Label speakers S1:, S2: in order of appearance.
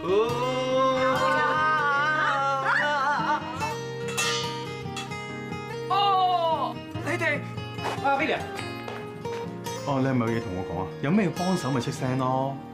S1: 哦，你哋啊 William，
S2: 哦，你係咪有嘢同我講啊？有咩要幫手咪出聲咯。